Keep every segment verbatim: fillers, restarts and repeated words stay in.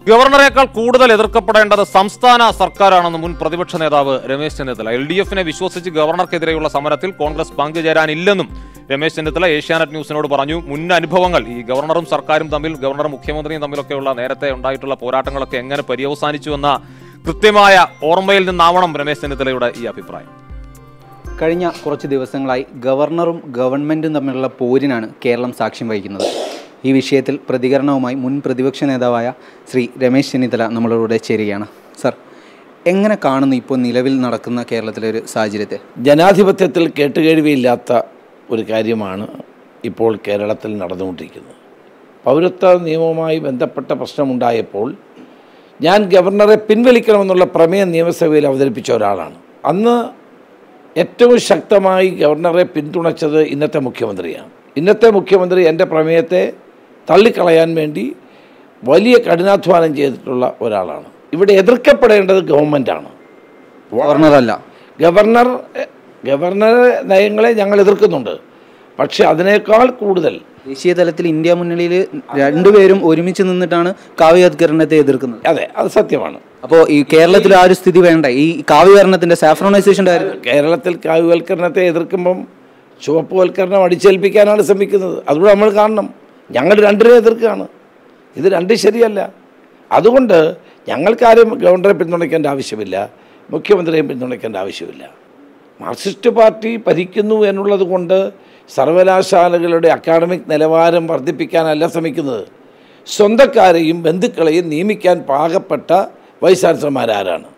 ഗവർണറേക്കാൾ കൂടുതൽ എതിർക്കപ്പെടേണ്ടത് സംസ്ഥാന സർക്കാരാണെന്ന് മുൻ പ്രതിപക്ഷ നേതാവ് രമേശ് ചെന്നിത്തല. എൽ ഡി എഫിനെ വിശ്വസിച്ച് ഗവർണർക്കെതിരെയുള്ള സമരത്തിൽ കോൺഗ്രസ് പങ്കുചേരാനില്ലെന്നും രമേശ് ചെന്നിത്തല ഏഷ്യാനെറ്റ് ന്യൂസിനോട് പറഞ്ഞു. മുൻ അനുഭവങ്ങൾ ഈ ഗവർണറും സർക്കാരും തമ്മിൽ, ഗവർണറും മുഖ്യമന്ത്രിയും തമ്മിലൊക്കെയുള്ള നേരത്തെ ഉണ്ടായിട്ടുള്ള പോരാട്ടങ്ങളൊക്കെ എങ്ങനെ പര്യവസാനിച്ചുവെന്ന കൃത്യമായ ഓർമ്മയിൽ നിന്നാവണം രമേശ് ചെന്നിത്തലയുടെ ഈ അഭിപ്രായം. കഴിഞ്ഞ കുറച്ച് ദിവസങ്ങളായി ഗവർണറും ഗവൺമെൻറ്റും തമ്മിലുള്ള പോരിനാണ് കേരളം സാക്ഷ്യം വഹിക്കുന്നത്. ഈ വിഷയത്തിൽ പ്രതികരണവുമായി മുൻ പ്രതിപക്ഷ നേതാവായ ശ്രീ രമേശ് ചെന്നിത്തല നമ്മളോട് ചേരുകയാണ്. സർ, എങ്ങനെ കാണുന്നു ഇപ്പോൾ നിലവിൽ നടക്കുന്ന കേരളത്തിലെ ഒരു സാഹചര്യത്തെ? ജനാധിപത്യത്തിൽ കേട്ടുകേഴ്വിയില്ലാത്ത ഒരു കാര്യമാണ് ഇപ്പോൾ കേരളത്തിൽ നടന്നുകൊണ്ടിരിക്കുന്നത്. പൗരത്വ നിയമവുമായി ബന്ധപ്പെട്ട പ്രശ്നമുണ്ടായപ്പോൾ ഞാൻ ഗവർണറെ പിൻവലിക്കണമെന്നുള്ള പ്രമേയം നിയമസഭയിൽ അവതരിപ്പിച്ച ഒരാളാണ്. അന്ന് ഏറ്റവും ശക്തമായി ഗവർണറെ പിന്തുണച്ചത് ഇന്നത്തെ മുഖ്യമന്ത്രിയാണ്. ഇന്നത്തെ മുഖ്യമന്ത്രി എൻ്റെ പ്രമേയത്തെ തള്ളിക്കളയാൻ വേണ്ടി വലിയ കഠിനാധ്വാനം ചെയ്തിട്ടുള്ള ഒരാളാണ്. ഇവിടെ എതിർക്കപ്പെടേണ്ടത് ഗവൺമെൻറ്റാണ്, ഗവർണറല്ല. ഗവർണർ ഗവർണർ നയങ്ങളെ ഞങ്ങൾ എതിർക്കുന്നുണ്ട്. പക്ഷെ അതിനേക്കാൾ കൂടുതൽ ദേശീയ തലത്തിൽ ഇന്ത്യ മുന്നണിയിൽ രണ്ടുപേരും ഒരുമിച്ച് നിന്നിട്ടാണ് കാവ്യവൽക്കരണത്തെ എതിർക്കുന്നത്. അതെ, അത് സത്യമാണ്. അപ്പോൾ ഈ കേരളത്തിൽ ആ ഒരു സ്ഥിതി വേണ്ട. ഈ കാവ്യവൽക്കരണത്തിൻ്റെ സാഫ്രോണൈസേഷൻ്റെ കാര്യം കേരളത്തിൽ കാവ്യവൽക്കരണത്തെ എതിർക്കുമ്പം ചുവപ്പുവൽക്കരണം അടിച്ചേൽപ്പിക്കാനാണ് ശ്രമിക്കുന്നത്. അതുകൂടെ നമ്മൾ കാണണം. ഞങ്ങൾ രണ്ടിനെ എതിർക്കുകയാണ്. ഇത് രണ്ടും ശരിയല്ല. അതുകൊണ്ട് ഞങ്ങൾക്കാരും ഗവർണറെ പിന്തുണയ്ക്കേണ്ട ആവശ്യമില്ല, മുഖ്യമന്ത്രിയെ പിന്തുണയ്ക്കേണ്ട ആവശ്യമില്ല. മാർക്സിസ്റ്റ് പാർട്ടി ഭരിക്കുന്നു എന്നുള്ളത് കൊണ്ട് സർവകലാശാലകളുടെ അക്കാഡമിക് നിലവാരം വർദ്ധിപ്പിക്കാനല്ല ശ്രമിക്കുന്നത്. സ്വന്തക്കാരെയും ബന്ധുക്കളെയും നിയമിക്കാൻ പാകപ്പെട്ട വൈസ് ചാൻസലർമാരാരാണ്?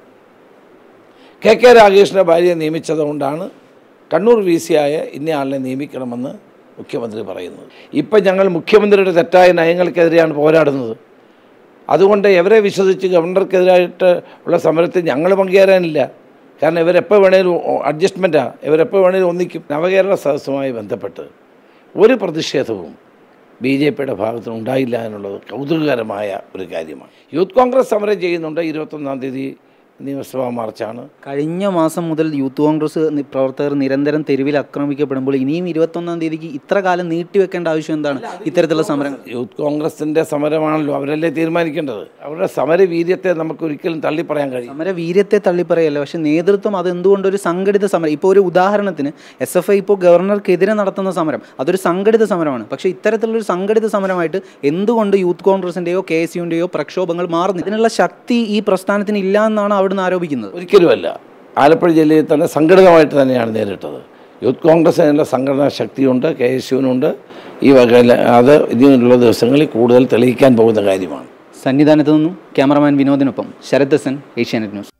കെ കെ രാഗേഷിൻ്റെ ഭാര്യയെ നിയമിച്ചതുകൊണ്ടാണ് കണ്ണൂർ വി സി ആയ ഇന്നയാളിനെ നിയമിക്കണമെന്ന് മുഖ്യമന്ത്രി പറയുന്നത്. ഇപ്പം ഞങ്ങൾ മുഖ്യമന്ത്രിയുടെ തെറ്റായ നയങ്ങൾക്കെതിരെയാണ് പോരാടുന്നത്. അതുകൊണ്ട് ഇവരെ വിശ്വസിച്ച് ഗവർണർക്കെതിരായിട്ട് ഉള്ള സമരത്തിൽ ഞങ്ങൾ പങ്കുചേരാനില്ല. കാരണം ഇവരെപ്പോൾ വേണേലും അഡ്ജസ്റ്റ്മെൻറ്റാണ്, ഇവരെപ്പോൾ വേണേലും ഒന്നിക്കും. നവകേരള സദസ്സുമായി ബന്ധപ്പെട്ട് ഒരു പ്രതിഷേധവും ബി ജെ പിയുടെ ഭാഗത്തുനിന്ന് ഉണ്ടായില്ല എന്നുള്ളത് കൗതുകകരമായ ഒരു കാര്യമാണ്. യൂത്ത് കോൺഗ്രസ് സമരം ചെയ്യുന്നുണ്ട്. ഇരുപത്തൊന്നാം തീയതി നിയമസഭാ മാർച്ചാണ്. കഴിഞ്ഞ മാസം മുതൽ യൂത്ത് കോൺഗ്രസ് പ്രവർത്തകർ നിരന്തരം തെരുവിൽ ആക്രമിക്കപ്പെടുമ്പോൾ ഇനിയും ഇരുപത്തൊന്നാം തീയതിക്ക് ഇത്ര കാലം നീട്ടിവെക്കേണ്ട ആവശ്യം എന്താണ്? ഇത്തരത്തിലുള്ള സമരങ്ങൾ യൂത്ത് കോൺഗ്രസിൻ്റെ സമരമാണല്ലോ, അവരല്ലേ തീരുമാനിക്കേണ്ടത്. അവരുടെ സമരവീര്യത്തെ നമുക്ക് ഒരിക്കലും തള്ളിപ്പറയാൻ കഴിയും. സമരവീര്യത്തെ തള്ളിപ്പറയല്ല, പക്ഷേ നേതൃത്വം അതെന്തുകൊണ്ടൊരു സംഘടിത സമരം. ഇപ്പോൾ ഒരു ഉദാഹരണത്തിന് എസ് എഫ് ഐ ഇപ്പോൾ ഗവർണർക്കെതിരെ നടത്തുന്ന സമരം അതൊരു സംഘടിത സമരമാണ്. പക്ഷേ ഇത്തരത്തിലുള്ളൊരു സംഘടിത സമരമായിട്ട് എന്തുകൊണ്ട് യൂത്ത് കോൺഗ്രസിൻ്റെയോ കെ എസ് യുവിൻ്റെയോ പ്രക്ഷോഭങ്ങൾ മാറുന്നു? ഇതിനുള്ള ശക്തി ഈ പ്രസ്ഥാനത്തിന് ഇല്ല എന്നാണ് ആരോപിക്കുന്നത്. ഒരിക്കലുമല്ല. ആലപ്പുഴ ജില്ലയിൽ തന്നെ സംഘടിതമായിട്ട് തന്നെയാണ് നേരിട്ടത്. യൂത്ത് കോൺഗ്രസിനുള്ള സംഘടനാ ശക്തിയുണ്ട്, കെ എസ് യുവിനുണ്ട്. ഈ വക അത് ഇതിനുള്ള ദിവസങ്ങളിൽ കൂടുതൽ തെളിയിക്കാൻ പോകുന്ന കാര്യമാണ്. സന്നിധാനത്ത് നിന്നും ക്യാമറമാൻ വിനോദിനൊപ്പം ശരത് ദസൻ, ഏഷ്യാനെറ്റ് ന്യൂസ്.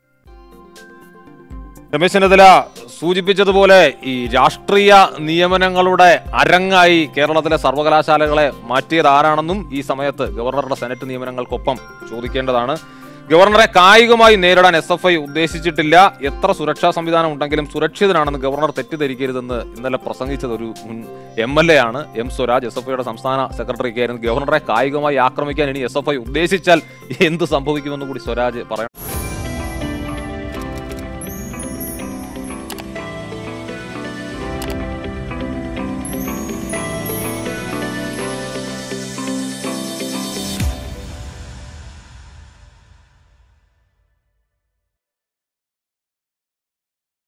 രമേശ് ചെന്നിത്തല സൂചിപ്പിച്ചതുപോലെ ഈ രാഷ്ട്രീയ നിയമനങ്ങളുടെ അരങ്ങായി കേരളത്തിലെ സർവകലാശാലകളെ മാറ്റിയത് ആരാണെന്നും ഈ സമയത്ത് ഗവർണറുടെ സെനറ്റ് നിയമനങ്ങൾക്കൊപ്പം ചോദിക്കേണ്ടതാണ്. ഗവർണറെ കായികമായി നേരിടാൻ എസ് എഫ് ഐ ഉദ്ദേശിച്ചിട്ടില്ല. എത്ര സുരക്ഷാ സംവിധാനം ഉണ്ടെങ്കിലും സുരക്ഷിതനാണെന്ന് ഗവർണർ തെറ്റിദ്ധരിക്കരുതെന്ന് ഇന്നലെ പ്രസംഗിച്ചത് ഒരു മുൻ എം എൽ എ ആണ്, എം സ്വരാജ്. എസ് എഫ് ഐയുടെ സംസ്ഥാന സെക്രട്ടറിക്കായിരുന്നു. ഗവർണറെ കായികമായി ആക്രമിക്കാൻ ഇനി എസ് എഫ് ഐ ഉദ്ദേശിച്ചാൽ എന്ത് സംഭവിക്കുമെന്ന് കൂടി സ്വരാജ് പറയണം.